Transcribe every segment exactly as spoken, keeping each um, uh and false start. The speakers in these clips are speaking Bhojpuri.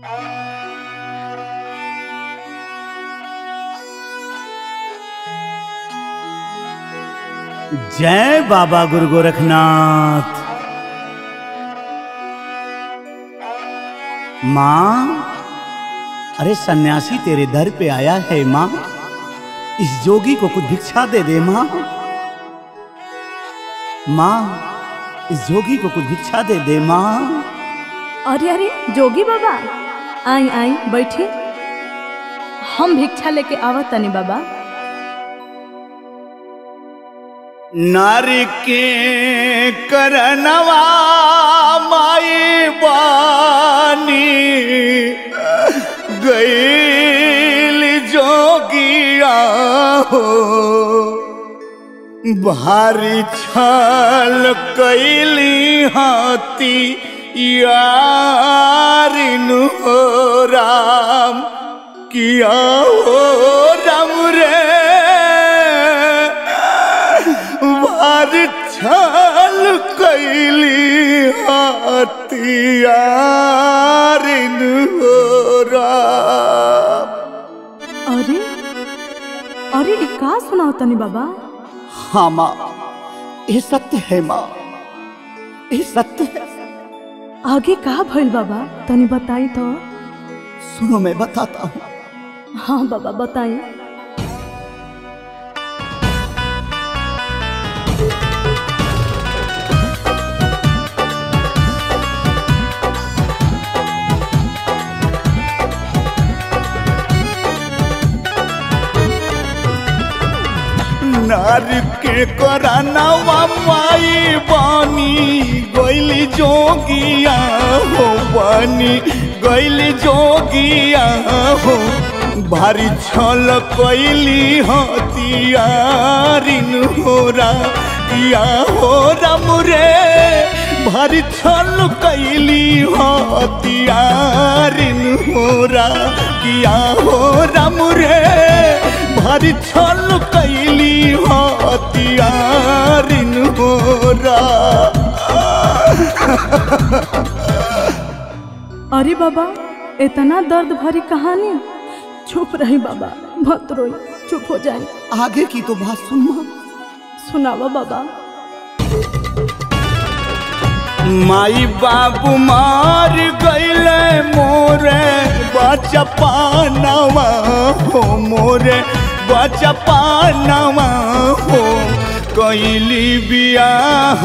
जय बाबा गुरु गोरखनाथ। माँ, अरे सन्यासी तेरे दर पे आया है माँ, इस जोगी को कुछ भिक्षा दे दे माँ। माँ, इस जोगी को कुछ भिक्षा दे दे माँ। अरे अरे जोगी बाबा, आई आई बैठी, हम भिक्षा लेके आवत तनी बाबा। नारी के करनवा माई बानी गईल जोगिया हो, भारी छल कैली हाथी यारिन हो राम किया हो राम रे, भारी छल कैली हाथी यारिन हो राम। अरे अरे ये का सुनाओ तनी बाबा? हाँ माँ, ये सत्य है माँ, ये सत्य है। आगे का भइल बाबा, तनी बताई तो। सुनो मैं बताता हूँ। हाँ बाबा बताई। नारी के करनवा माई बानी गैली जोगिया हो, बानी गैली जोगिया हो, भारी छल कैली हथियारिन हो राम हो राम रे, भारी छल कैली हथियारिन हो राम हो राम रे, भारी छल कैली हथियारिन हो राम। अरे बाबा, इतना दर्द भरी कहानी? चुप रही बाबा, मत रोई, चुप हो जाए। आगे की तो बात सुनना। सुनावा बाबा। माई बाबू मार गईले मोरे बचपनवा हो, मोरे बचपनवा हो, कैली बियाह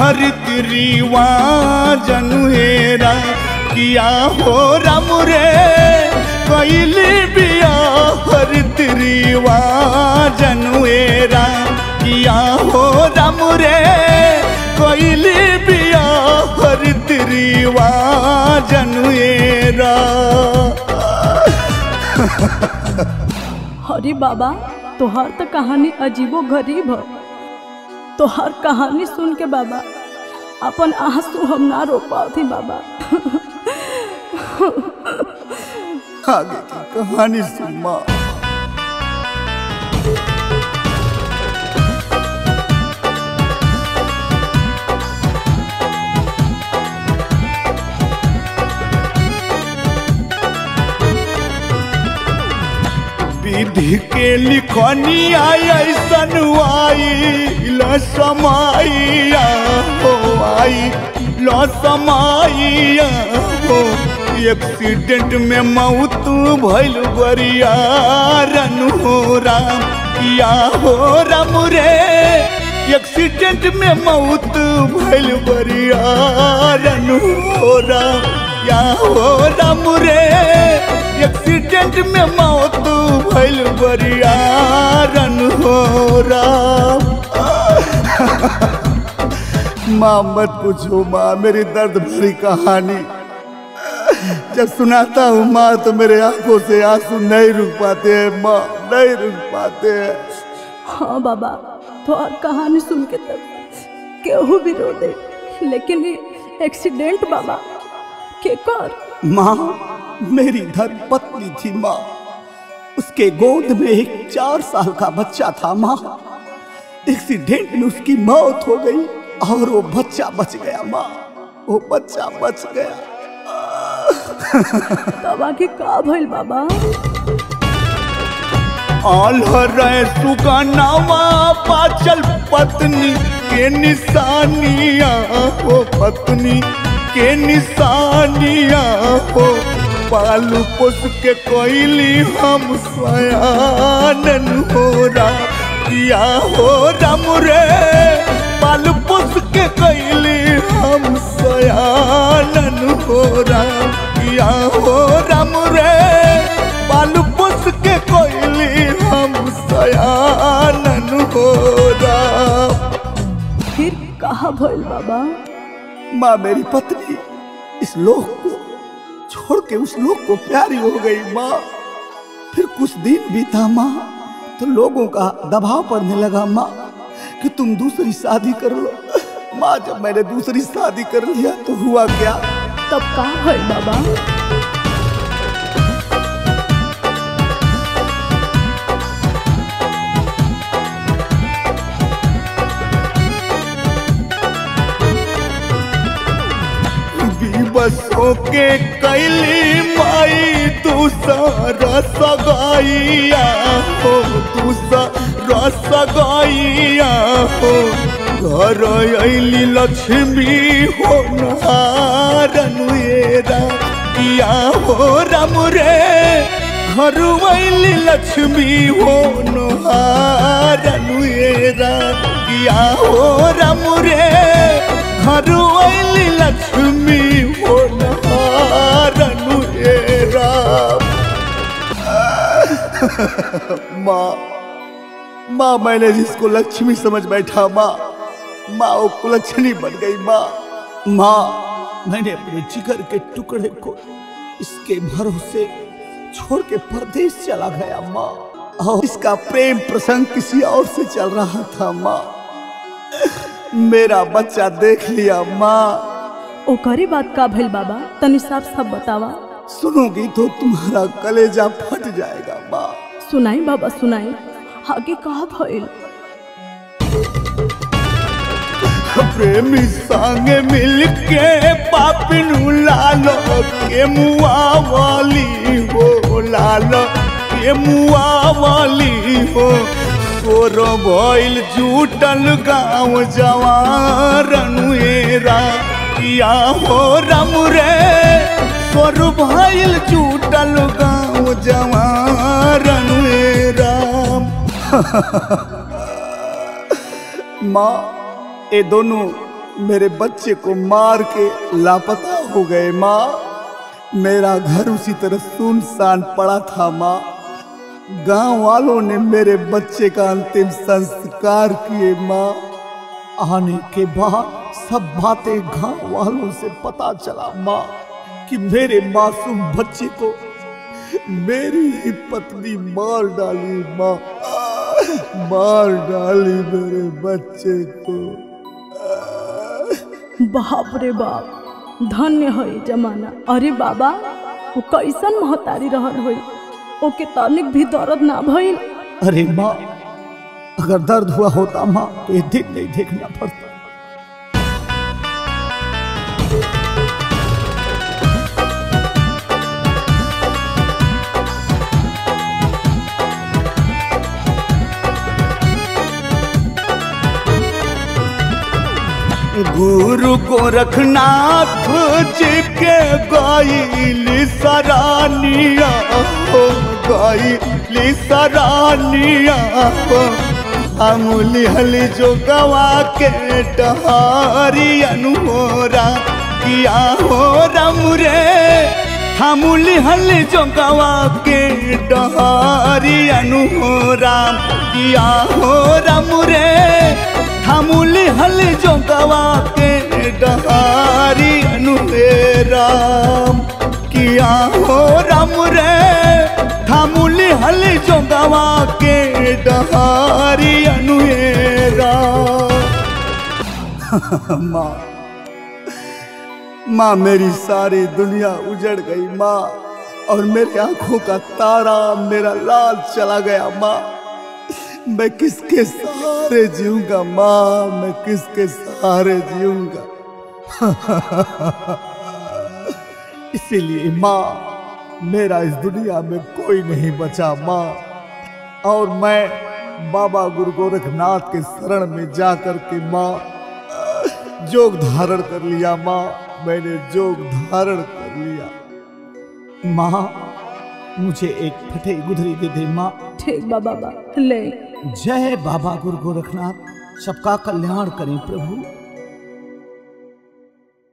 रिवाज हेरा किया हो राम रे, कैली बियाह रिवाज हेरा किया हो राम रे, कैली बियाह रिवाज हेरा। अरे बाबा, तोहार तो कहानी अजीबो गरीब है। तोहार कहानी सुन के बाबा अपन आंसू हम ना रो पाती बाबा। आगे की कहानी सुन माँ। विधि के लिखनिया ऐसन आई लसमाइया हो, आई लसमाइया हो, एक्सीडेंट में मौत भइल बरियारन हो राम किया हो राम रे, एक्सीडेंट में मौत भइल बरियारन हो राम या हो राम रे, एक्सीडेंट में मौत भइल बरियारन हो राम। माँ मत पूछो माँ, मेरी दर्द भरी कहानी जब सुनाता हूँ माँ तो मेरे आंखों से आंसू नहीं रुक पाते हैं माँ, नहीं रुक पाते हैं। हाँ बाबा, तो और कहानी सुन के तब केहू भी रो दे, लेकिन ये एक्सीडेंट बाबा के कर? माँ, मेरी धर्म पत्नी थी माँ, उसके गोद में एक चार साल का बच्चा था माँ, एक्सीडेंट में उसकी मौत हो गई और वो बच्चा बच गया माँ, वो बच्चा बच गया। तब आगे का भइल बाबा? आल्हर सुगनावा पाचल पत्नी के निशानिया हो, पत्नी के निशानिया हो। पालू पोस के कोइली हम सयानन हो किया हो राम रे। पालू पोस के कोइली हम सयानन हो किया हो राम रे। पालू पोस के कोइली हम सयानन हो राम। फिर कहा भइल बाबा? माँ मेरी पत्नी इस लोक को छोड़ के उस लोक को प्यारी हो गई माँ। फिर कुछ दिन बीता माँ तो लोगों का दबाव पड़ने लगा माँ कि तुम दूसरी शादी कर लो। माँ जब मैंने दूसरी शादी कर लिया तो हुआ क्या? तब का भइल बाबा? बसों के कैली माई दूसरा सगाइया हो, दूसरा सगाइया हो। घर अली लक्ष्मी हो नहारन किया हो राम रे। घर अली लक्ष्मी हो नहारन किया हो राम रे। घर अली लक्ष्मी हो नहारन राम। माँ माँ मैंने जिसको लक्ष्मी समझ बैठा माँ, माँ वो कुलक्षणी बन गई माँ। माँ मैंने अपने जिगर के टुकड़े को इसके भरोसे छोड़ के परदेश चला गया माँ। और इसका प्रेम प्रसंग किसी और से चल रहा था माँ। मेरा बच्चा देख लिया माँ। ओकरी बात का भइल बाबा? तनी साफ साफ बतावा। सुनोगी तो तुम्हारा कलेजा फट जाएगा माँ। सुनाई बाबा सुनाई, आगे कहा भइल? प्रेमी संगे मिलके पापिनु लालो के मुआ वाली हो, लालो के मुआ वाली हो। तोर भइल जुटल गाँव जवारन किया हो राम रे। तोर भइल जुटल गाँव जवारन राम। माँ ये दोनों मेरे बच्चे को मार के लापता हो गए माँ। मेरा घर उसी तरह सुनसान पड़ा था माँ। गांव वालों ने मेरे बच्चे का अंतिम संस्कार किए माँ। आने के बाद सब बातें गांव वालों से पता चला माँ कि मेरे मासूम बच्चे को मेरी ही पत्नी मार डाली माँ। मार डाली मेरे बच्चे को। बाप रे बाप, धन्य है जमाना। अरे बाबा वो कैसन महतारी रहल होई, ओके तनिक भी दर्द ना भइल? अरे माँ अगर दर्द हुआ होता माँ तो ये दिन नहीं देखना पड़ता। गुरु गोरखनाथ जी के गायली सरानिया हो, गायली सरानिया हो। अमूली हली जो गवा के डहारी अनुहोरा किया हो राम रे। अमूली हली जो गवा के डहारी अनुहोरा किया हो राम रे। थामुली हल जो गवा के डहारी अनुहे राम किया हो राम रे। थामुली हल जो गवा के डहारी अनुहे राम। माँ माँ मेरी सारी दुनिया उजड़ गई माँ, और मेरी आंखों का तारा मेरा लाल चला गया माँ। मैं किसके सहारे जीऊंगा माँ, मैं किसके सहारे जीऊंगा। इसीलिए माँ मेरा इस दुनिया में कोई नहीं बचा माँ, और मैं बाबा गुरु गोरखनाथ के शरण में जाकर के माँ जोग धारण कर लिया माँ, मैंने जोग धारण कर लिया। माँ मुझे एक फटे गुदरी दे दे माँ। ठीक बा बाबा, ले। जय बाबा गुरु गोरखनाथ, सबका कल्याण करें प्रभु।